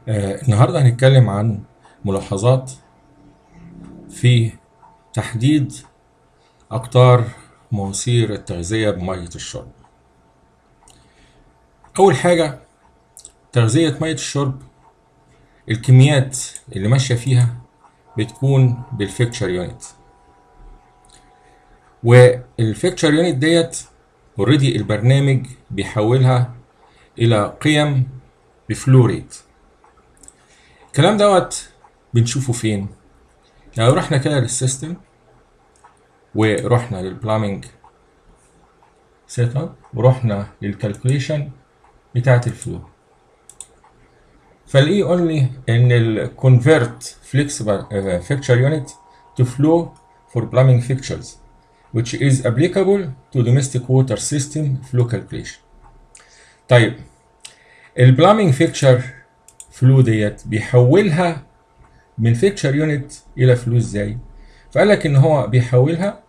النهارده هنتكلم عن ملاحظات في تحديد أقطار مواسير التغذية بمية الشرب. أول حاجة، تغذية مية الشرب الكميات اللي ماشية فيها بتكون بالفيكتشر يونت، والفيكتشر يونت ديت اوريدي البرنامج بيحولها إلى قيم بفلو ريت. الكلام دوت بنشوفه فين؟ يعني لو رحنا كده للسيستم ورحنا للبلامينج سيت اب ورحنا للكالكوليشن بتاعت الفلو، فالاقيه يقول لي ان الكونفرت فليكسبل فيكتشر يونت to flow for plumbing fixtures which is applicable to domestic water system flow calculation. طيب البلامينج فيكتشر فلو ديت بيحولها من فيكتشر يونت الى فلو ازاي؟ فقال لك ان هو بيحولها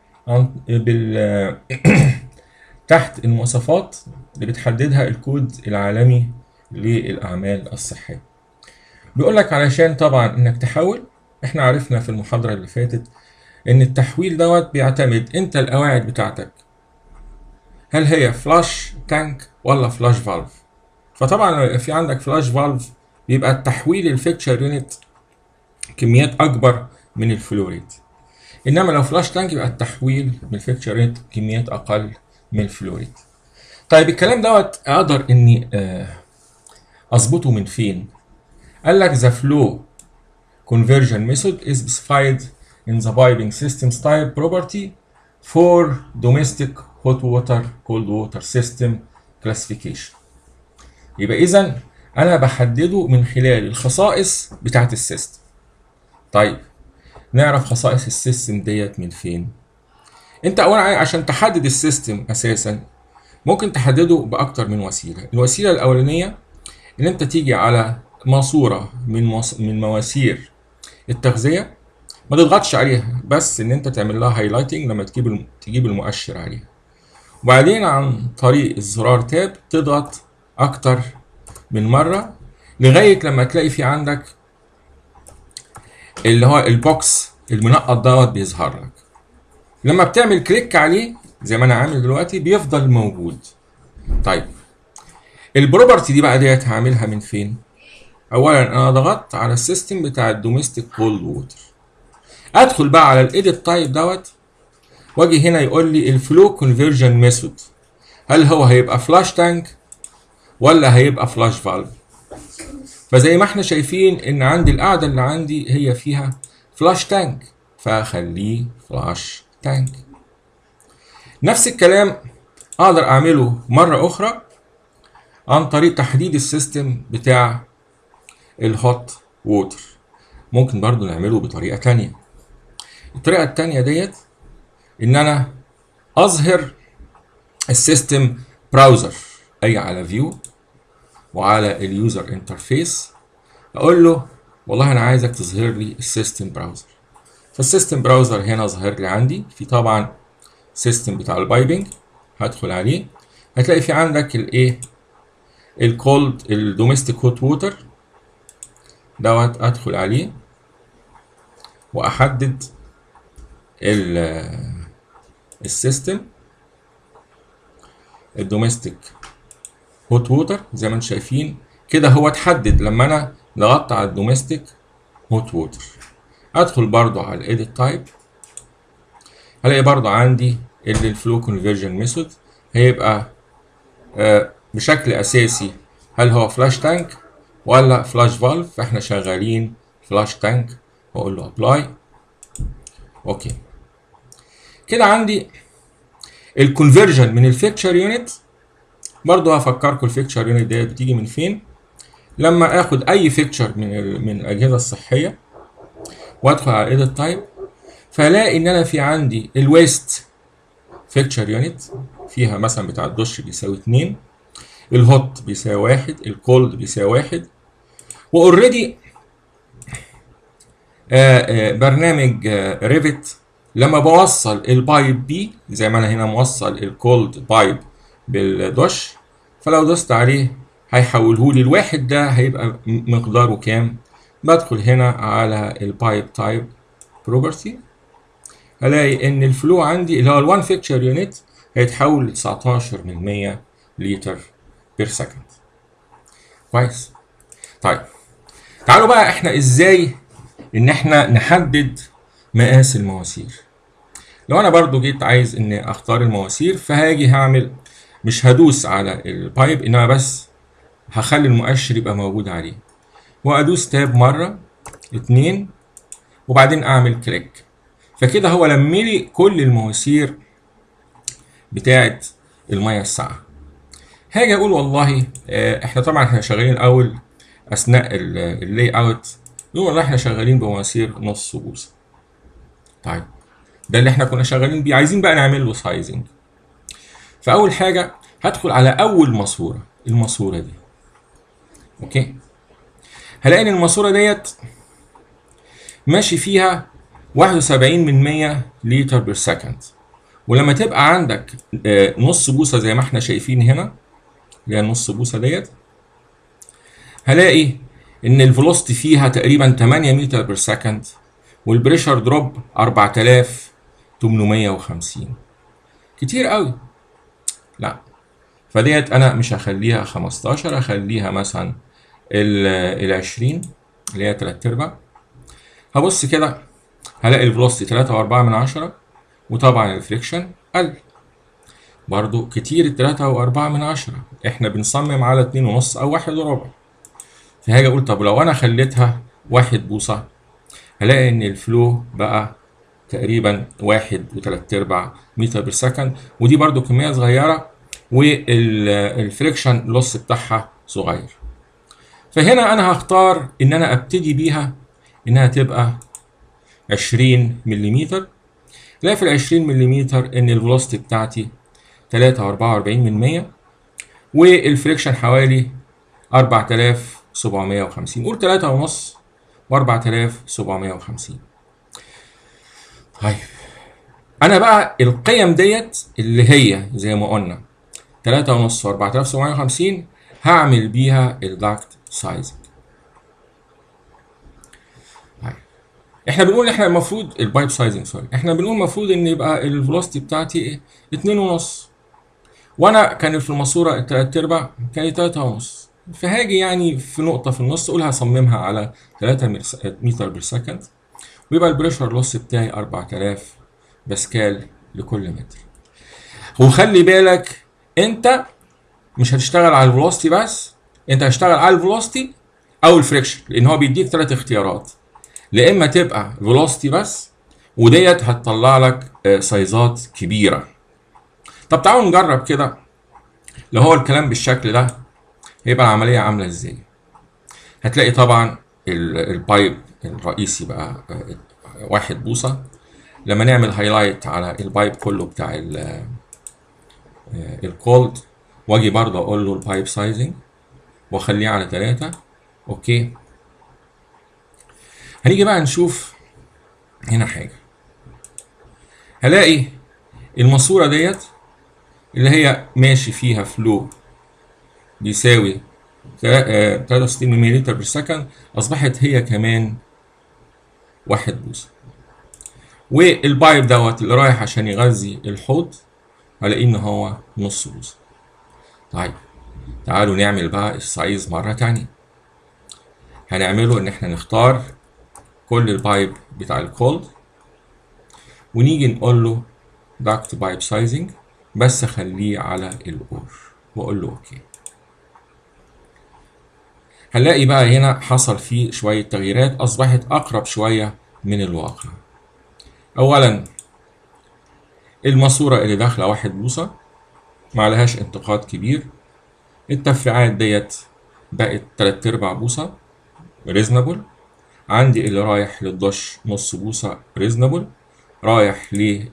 تحت المواصفات اللي بتحددها الكود العالمي للأعمال الصحية. بيقول لك علشان طبعا انك تحول، احنا عرفنا في المحاضرة اللي فاتت ان التحويل دوت بيعتمد انت القواعد بتاعتك هل هي فلاش تانك ولا فلاش فالف. فطبعا في عندك فلاش فالف بيبقى التحويل الفيكتشر يونت كميات اكبر من الفلوريت، انما لو فلاش تانك يبقى التحويل من الفيكتشر يونت كميات اقل من الفلوريت. طيب الكلام دوت اقدر اني اظبطه من فين؟ قال لك the flow conversion method is specified in the piping system style property for domestic hot water cold water system classification. يبقى اذا انا بحدده من خلال الخصائص بتاعت السيستم. طيب نعرف خصائص السيستم ديت من فين؟ انت اولا عشان تحدد السيستم اساسا ممكن تحدده باكتر من وسيله. الوسيله الاولانيه ان انت تيجي على ماسوره من مواسير التغذيه، ما تضغطش عليها، بس ان انت تعمل لها هايلايتنج لما تجيب المؤشر عليها، وبعدين عن طريق الزرار تاب تضغط اكتر من مره لغايه لما تلاقي في عندك اللي هو البوكس المنقط دوت بيظهر لك. لما بتعمل كليك عليه زي ما انا عامل دلوقتي بيفضل موجود. طيب البروبرتي دي بقى ديت هعملها من فين؟ اولا انا ضغطت على السيستم بتاع الدوميستيك كولد ووتر، ادخل بقى على الايديت تايب دوت واجي هنا يقول لي الفلو كونفرجن ميثود، هل هو هيبقى فلاش تانك ولا هيبقى فلاش فالف؟ فزي ما احنا شايفين ان عندي القاعده اللي عندي هي فيها فلاش تانك، فاخليه فلاش تانك. نفس الكلام اقدر اعمله مره اخرى عن طريق تحديد السيستم بتاع الهوت ووتر. ممكن برضو نعمله بطريقه تانية. الطريقه التانية ديت ان انا اظهر السيستم براوزر، اجي على فيو وعلى اليوزر انترفيس اقول له والله انا عايزك تظهر لي السيستم براوزر. فالسيستم براوزر هنا ظهر لي عندي في طبعا سيستم بتاع البايبنج، هدخل عليه هتلاقي في عندك الايه الكولد الدوميستيك هوت ووتر دوت، ادخل عليه واحدد السيستم الدوميستيك هوت ووتر. زي ما انتم شايفين كده هو اتحدد لما انا ضغطت على الدوميستيك هوت ووتر. ادخل برضو على الايديت تايب هلاقي برضو عندي الفلو كونفرجن ميثود هيبقى بشكل اساسي هل هو فلاش تانك ولا فلاش فالف، فاحنا شغالين فلاش تانك واقول له ابلاي. اوكي كده عندي الكونفرجن من الفيكتشر يونت. برضو هفكركم الفيكتشر يونت ديت بتيجي من فين. لما اخد اي فيكتشر من الاجهزه الصحيه وادخل على ايديت تايب فالاقي ان انا في عندي الويست فيكتشر يونت فيها مثلا بتاع الدش بيساوي 2، الهوت بيساوي 1، الكولد بيساوي 1. واوريدي برنامج ريفت لما بوصل البايب بي زي ما انا هنا موصل الكولد بايب بالدش، فلو دوست عليه هيحوله لي. الواحد ده هيبقى مقداره كام؟ بدخل هنا على البايب تايب بروبرتي، هلاقي ان الفلو عندي اللي هو ال1 فيكتشر يونت هيتحول ل 19 من 100 لتر بير سكند. كويس. طيب تعالوا بقى احنا ازاي ان احنا نحدد مقاس المواسير. لو انا برضو جيت عايز اني اختار المواسير، فهاجي هعمل، مش هدوس على البايب انما بس هخلي المؤشر يبقى موجود عليه، وادوس تاب مرة 2 وبعدين اعمل كليك، فكده هو لملي كل المواسير بتاعت المية الساقعة. هاجي اقول والله احنا طبعا شغالين الاول اثناء اللاي اوت، نقول والله احنا شغالين بمواسير نص بوصة. طيب ده اللي احنا كنا شغالين بيه، عايزين بقى نعمل له سايزنج. فاول حاجة هدخل على اول ماسورة، الماسورة دي. اوكي، هلاقي ان الماسورة ديت ماشي فيها 71 من 100 لتر بير سكند. ولما تبقى عندك نص بوصة زي ما احنا شايفين هنا، اللي هي نص بوصة ديت، هلاقي ان الفيلوسيتي فيها تقريبا 8 متر بير سكند، والبريشر دروب 4850. كتير قوي. لا، فديت انا مش هخليها 15، هخليها مثلا ال 20 اللي هي 3/4. هبص كده هلاقي الفيلوسيتي 3.4، وطبعا الفريكشن قل برضو كتير. 3.4، احنا بنصمم على 2.5 او 1.25. فهاجي اقول طب لو انا خليتها 1 بوصة، هلاقي ان الفلو بقى تقريبا 1.3 متر بير سكند، ودي برضو كمية صغيرة، والفريكشن لوس بتاعها صغير. فهنا انا هختار ان انا ابتدي بيها انها تبقى 20 ملم. لا، في ال 20 ملم ان الفيلوسيتي بتاعتي 3.44، والفريكشن حوالي 4750. قول 3.5 و4750. طيب انا بقى القيم ديت اللي هي زي ما قلنا 3.5 و4750 هعمل بيها الداكت سايز. احنا بنقول احنا المفروض البايب سايزنج، سوري، احنا بنقول المفروض ان يبقى الفيلوسيتي بتاعتي ايه 2.5، وانا كان في الماسوره 3/4 كانت 3.5. فهاجي يعني في نقطه في النص اقول هصممها على 3 متر بير سكند، ويبقى البريشر لوس بتاعي 4000 باسكال لكل متر. وخلي بالك انت مش هتشتغل على الفيلوسيتي بس، انت هتشتغل على الفيلوسيتي او الفريكشن، لان هو بيديك 3 اختيارات، لا اما تبقى فيلوسيتي بس، وديت هتطلع لك سايزات كبيره. طب تعالوا نجرب كده، لو هو الكلام بالشكل ده هيبقى العمليه عامله ازاي. هتلاقي طبعا البايب الرئيسي بقى 1 بوصه. لما نعمل هايلايت على البايب كله بتاع الكولد، واجي برضه اقول له البايب سايزنج واخليه على 3. اوكي، هنيجي بقى نشوف هنا حاجه. هلاقي الماسوره ديت اللي هي ماشي فيها فلو بيساوي 63 ملم بير سكند، اصبحت هي كمان 1 بوصه. والبايب دوت اللي رايح عشان يغذي الحوض هلاقيه ان هو نص بوصه. طيب تعالوا نعمل بقى السايز مرة تانية. هنعمله ان احنا نختار كل البايب بتاع الكولد، ونيجي نقول له داكت بايب سايزنج، بس اخليه على الاور واقول له اوكي. هنلاقي بقى هنا حصل فيه شوية تغييرات، اصبحت اقرب شوية من الواقع. اولا الماسورة اللي داخلة 1 بوصة معلهاش انتقاد كبير. التفريعات ديت بقت 3/4 بوصة ريزنبل. عندي اللي رايح للدش نص بوصة ريزنبل، رايح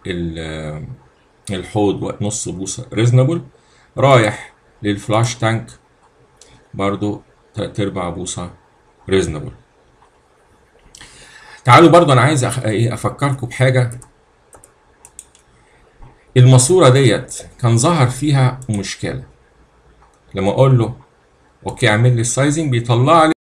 للحوض نص بوصة ريزنبل، رايح للفلاش تانك برضو 3/4 بوصة ريزنبل. تعالوا برضو انا عايز افكركم بحاجة. الماسورة ديت كان ظهر فيها مشكلة. لما اقول له اوكي، اعمل لي السايزنج، بيطلع لي